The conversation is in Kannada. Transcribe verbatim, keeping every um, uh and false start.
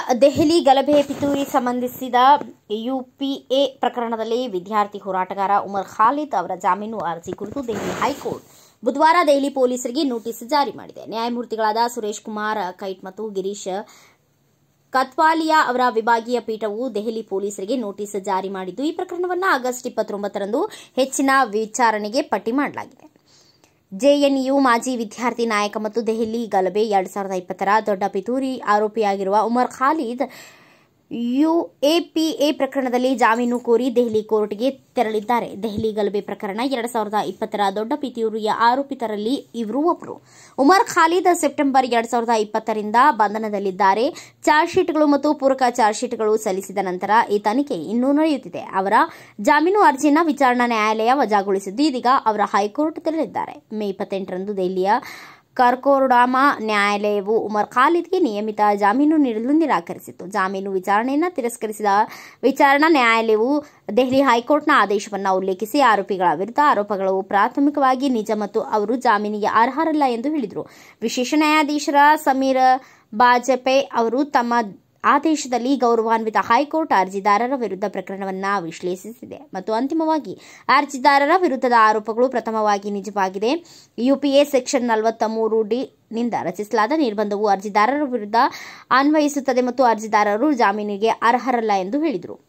ದೆಹಲಿ ಗಲಭೆ ಪಿತೂರಿ ಸಂಬಂಧಿಸಿದ ಯುಪಿಎ ಪ್ರಕರಣದಲ್ಲಿ ವಿದ್ಯಾರ್ಥಿ ಹೋರಾಟಗಾರ ಉಮರ್ ಖಾಲಿದ್ ಅವರ ಜಾಮೀನು ಅರ್ಜಿ ಕುರಿತು ದೆಹಲಿ ಹೈಕೋರ್ಟ್ ಬುಧವಾರ ದೆಹಲಿ ಪೊಲೀಸರಿಗೆ ನೋಟಿಸ್ ಜಾರಿ ಮಾಡಿದೆ. ನ್ಯಾಯಮೂರ್ತಿಗಳಾದ ಸುರೇಶ್ ಕುಮಾರ್ ಕೈಟ್ ಮತ್ತು ಗಿರೀಶ್ ಕತ್ವಾಲಿಯಾ ಅವರ ವಿಭಾಗೀಯ ಪೀಠವು ದೆಹಲಿ ಪೊಲೀಸರಿಗೆ ನೋಟಿಸ್ ಜಾರಿ ಮಾಡಿದ್ದು, ಈ ಪ್ರಕರಣವನ್ನು ಆಗಸ್ಟ್ ಇಪ್ಪತ್ತೊಂಬತ್ತರಂದು ಹೆಚ್ಚಿನ ವಿಚಾರಣೆಗೆ ಪಟ್ಟಿ ಮಾಡಲಾಗಿದೆ. ಜೆಎನ್ಯು ಮಾಜಿ ವಿದ್ಯಾರ್ಥಿ ನಾಯಕ ಮತ್ತು ದೆಹಲಿ ಗಲಭೆ ಎರಡ್ ಸಾವಿರದ ಇಪ್ಪತ್ತರ ದೊಡ್ಡ ಪಿತೂರಿ ಆರೋಪಿಯಾಗಿರುವ ಉಮರ್ ಖಾಲಿದ್ ಯುಎಪಿಎ ಪ್ರಕರಣದಲ್ಲಿ ಜಾಮೀನು ಕೋರಿ ದೆಹಲಿ ಕೋರ್ಟ್ಗೆ ತೆರಳಿದ್ದಾರೆ. ದೆಹಲಿ ಗಲಭೆ ಪ್ರಕರಣ ಎರಡ್ ಸಾವಿರದ ಇಪ್ಪತ್ತರ ದೊಡ್ಡ ಪಿತೂರಿಯ ಆರೋಪಿತರಲ್ಲಿ ಇವರು ಒಬ್ಬರು. ಉಮರ್ ಖಾಲಿದ್ ಸೆಪ್ಟೆಂಬರ್ ಎರಡ್ ಸಾವಿರದ ಇಪ್ಪತ್ತರಿಂದ ಬಂಧನದಲ್ಲಿದ್ದಾರೆ. ಚಾರ್ಜ್ ಶೀಟ್ಗಳು ಮತ್ತು ಪೂರಕ ಚಾರ್ಜ್ ಶೀಟ್ಗಳು ಸಲ್ಲಿಸಿದ ನಂತರ ಈ ತನಿಖೆ ಇನ್ನೂ ನಡೆಯುತ್ತಿದೆ. ಅವರ ಜಾಮೀನು ಅರ್ಜಿಯನ್ನು ವಿಚಾರಣಾ ನ್ಯಾಯಾಲಯ ವಜಾಗೊಳಿಸಿದ್ದು, ಇದೀಗ ಅವರ ಹೈಕೋರ್ಟ್ ತೆರಳಿದ್ದಾರೆ. ಮೇ ಇಪ್ಪತ್ತೆಂಟರಂದು ದೆಹಲಿಯ ಕರ್ಕೋರ್ಡಾಮಾ ನ್ಯಾಯಾಲಯವು ಉಮರ್ ಖಾಲಿದ್ಗೆ ನಿಯಮಿತ ಜಾಮೀನು ನೀಡಲು ನಿರಾಕರಿಸಿತ್ತು. ಜಾಮೀನು ವಿಚಾರಣೆಯನ್ನು ತಿರಸ್ಕರಿಸಿದ ವಿಚಾರಣಾ ನ್ಯಾಯಾಲಯವು ದೆಹಲಿ ಹೈಕೋರ್ಟ್ನ ಆದೇಶವನ್ನು ಉಲ್ಲೇಖಿಸಿ ಆರೋಪಿಗಳ ವಿರುದ್ಧ ಆರೋಪಗಳು ಪ್ರಾಥಮಿಕವಾಗಿ ನಿಜ ಮತ್ತು ಅವರು ಜಾಮೀನಿಗೆ ಅರ್ಹರಲ್ಲ ಎಂದು ಹೇಳಿದರು. ವಿಶೇಷ ನ್ಯಾಯಾಧೀಶರ ಸಮೀರ್ ಬಾಜಪೆ ಅವರು ತಮ್ಮ ಆದೇಶದಲ್ಲಿ ಗೌರವಾನ್ವಿತ ಹೈಕೋರ್ಟ್ ಅರ್ಜಿದಾರರ ವಿರುದ್ಧ ಪ್ರಕರಣವನ್ನು ವಿಶ್ಲೇಷಿಸಿದೆ ಮತ್ತು ಅಂತಿಮವಾಗಿ ಅರ್ಜಿದಾರರ ವಿರುದ್ಧದ ಆರೋಪಗಳು ಪ್ರಥಮವಾಗಿ ನಿಜವಾಗಿದೆ. ಯುಪಿಎ ಸೆಕ್ಷನ್ ನಲವತ್ತ ಮೂರು ಡಿ ನಿಂದ ರಚಿಸಲಾದ ನಿರ್ಬಂಧವು ಅರ್ಜಿದಾರರ ವಿರುದ್ಧ ಅನ್ವಯಿಸುತ್ತದೆ ಮತ್ತು ಅರ್ಜಿದಾರರು ಜಾಮೀನಿಗೆ ಅರ್ಹರಲ್ಲ ಎಂದು ಹೇಳಿದರು.